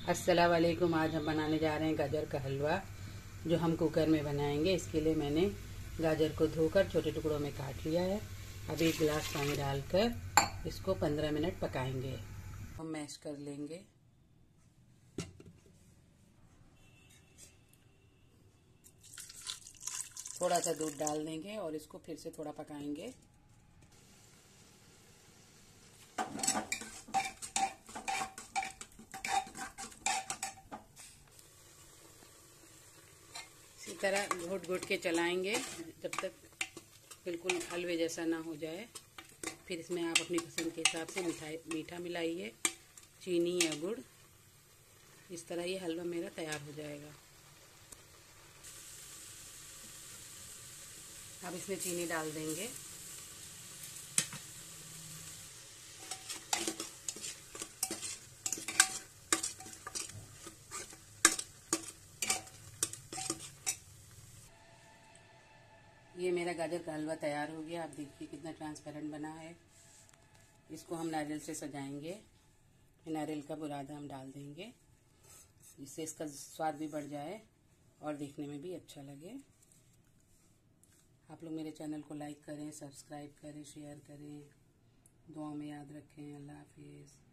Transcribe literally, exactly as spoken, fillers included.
अस्सलाम वालेकुम। आज हम बनाने जा रहे हैं गाजर का हलवा, जो हम कुकर में बनाएंगे। इसके लिए मैंने गाजर को धोकर छोटे टुकड़ों में काट लिया है। अब एक गिलास पानी डालकर इसको पंद्रह मिनट पकाएंगे। हम मैश कर लेंगे। थोड़ा सा दूध डाल देंगे और इसको फिर से थोड़ा पकाएंगे। इसी तरह घोट घोट के चलाएंगे जब तक बिल्कुल हलवे जैसा ना हो जाए। फिर इसमें आप अपनी पसंद के हिसाब से मिठाई मीठा मिलाइए, चीनी या गुड़। इस तरह ये हलवा मेरा तैयार हो जाएगा। अब इसमें चीनी डाल देंगे। ये मेरा गाजर का हलवा तैयार हो गया। आप देखिए कितना ट्रांसपेरेंट बना है। इसको हम नारियल से सजाएंगे। नारियल का बुरादा हम डाल देंगे, जिससे इसका स्वाद भी बढ़ जाए और देखने में भी अच्छा लगे। आप लोग मेरे चैनल को लाइक करें, सब्सक्राइब करें, शेयर करें। दुआ में याद रखें। अल्लाह हाफिज़।